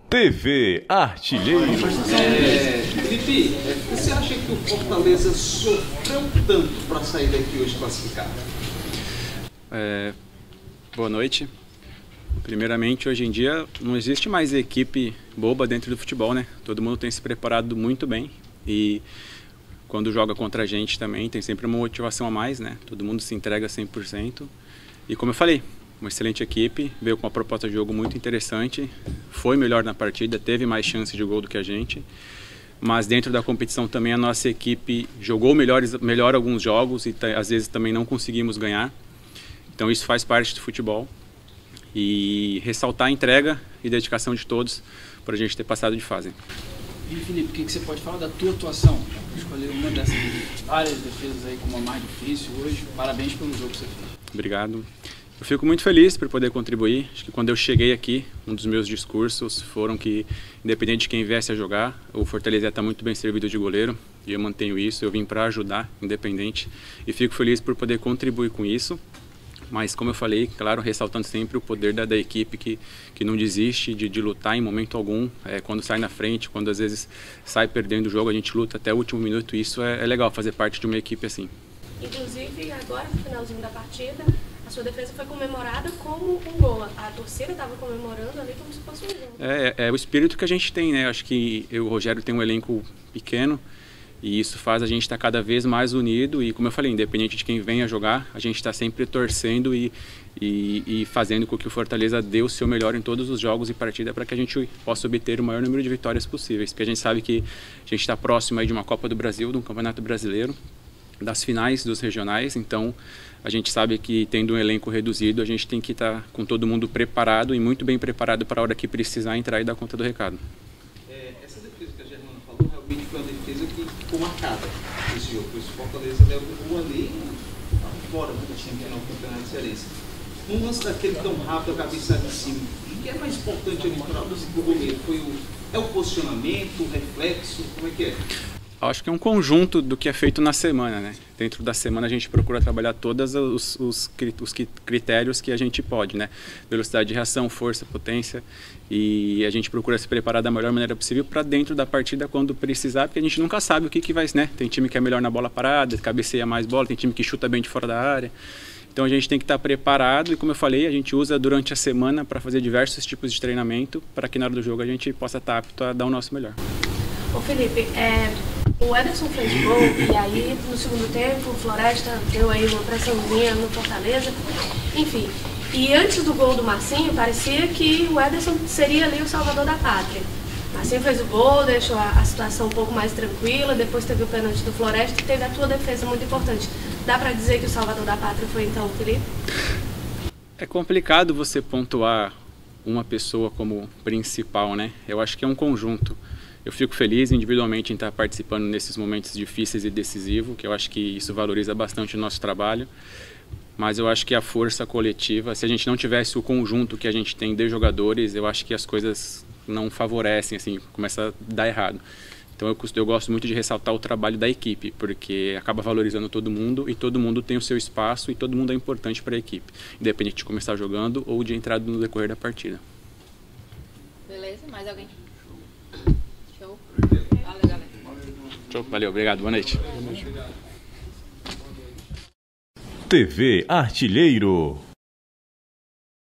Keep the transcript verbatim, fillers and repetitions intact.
T V Artilheiro. É, Felipe, você acha que o Fortaleza sofreu tanto para sair daqui hoje classificado? É, boa noite. Primeiramente, hoje em dia não existe mais equipe boba dentro do futebol, né? Todo mundo tem se preparado muito bem e quando joga contra a gente também tem sempre uma motivação a mais, né? Todo mundo se entrega cem por cento e, como eu falei, uma excelente equipe, veio com uma proposta de jogo muito interessante, foi melhor na partida, teve mais chances de gol do que a gente, mas dentro da competição também a nossa equipe jogou melhores, melhor alguns jogos e às vezes também não conseguimos ganhar. Então isso faz parte do futebol e ressaltar a entrega e dedicação de todos para a gente ter passado de fase. E Felipe, o que, que você pode falar da tua atuação? Escolher uma dessas várias defesas aí como a mais difícil hoje. Parabéns pelo jogo que você fez. Obrigado. Eu fico muito feliz por poder contribuir. Acho que quando eu cheguei aqui, um dos meus discursos foram que, independente de quem viesse a jogar, o Fortaleza está muito bem servido de goleiro e eu mantenho isso. Eu vim para ajudar, independente, e fico feliz por poder contribuir com isso. Mas, como eu falei, claro, ressaltando sempre o poder da, da equipe que, que não desiste de, de lutar em momento algum. É, quando sai na frente, quando às vezes sai perdendo o jogo, a gente luta até o último minuto e isso é, é legal, fazer parte de uma equipe assim. Inclusive, agora no finalzinho da partida, a sua defesa foi comemorada como um gol. A torcida estava comemorando ali como se fosse um gol. É, é o espírito que a gente tem, né? Acho que eu, o Rogério tem um elenco pequeno e isso faz a gente estar cada vez mais unido e, como eu falei, independente de quem venha jogar, a gente está sempre torcendo e, e, e fazendo com que o Fortaleza dê o seu melhor em todos os jogos e partidas para que a gente possa obter o maior número de vitórias possíveis. Porque a gente sabe que a gente está próximo aí de uma Copa do Brasil, de um Campeonato Brasileiro, das finais dos regionais, então a gente sabe que tendo um elenco reduzido a gente tem que estar com todo mundo preparado e muito bem preparado para a hora que precisar entrar e dar conta do recado. É, essa defesa que a Germana falou realmente foi uma defesa que ficou marcada nesse jogo, pois o Fortaleza deu o gol ali fora do time que não é o Campeonato Cearense. Um lance daquele tão rápido, a cabeça de cima, o que é mais importante ali para o goleiro? Foi o, é o posicionamento, o reflexo, como é que é? Acho que é um conjunto do que é feito na semana, né? Dentro da semana a gente procura trabalhar todos os, os, os critérios que a gente pode, né? Velocidade de reação, força, potência, e a gente procura se preparar da melhor maneira possível para dentro da partida quando precisar, porque a gente nunca sabe o que, que vai, né? Tem time que é melhor na bola parada, cabeceia mais bola, tem time que chuta bem de fora da área. Então a gente tem que estar preparado e, como eu falei, a gente usa durante a semana para fazer diversos tipos de treinamento para que na hora do jogo a gente possa estar apto a dar o nosso melhor. Ô Felipe, é, o Ederson fez gol e aí no segundo tempo o Floresta deu aí uma pressãozinha no Fortaleza, enfim. E antes do gol do Marcinho parecia que o Ederson seria ali o salvador da pátria. Marcinho fez o gol, deixou a, a situação um pouco mais tranquila, depois teve o pênalti do Floresta e teve a tua defesa muito importante. Dá pra dizer que o salvador da pátria foi então o Felipe? É complicado você pontuar uma pessoa como principal, né? Eu acho que é um conjunto. Eu fico feliz individualmente em estar participando nesses momentos difíceis e decisivos, que eu acho que isso valoriza bastante o nosso trabalho. Mas eu acho que a força coletiva, se a gente não tivesse o conjunto que a gente tem de jogadores, eu acho que as coisas não favorecem, assim, começa a dar errado. Então eu, eu gosto muito de ressaltar o trabalho da equipe, porque acaba valorizando todo mundo e todo mundo tem o seu espaço e todo mundo é importante para a equipe, independente de começar jogando ou de entrar no decorrer da partida. Beleza? Mais alguém? Show. Valeu, galera. Show. Valeu, obrigado. Boa noite. T V Artilheiro.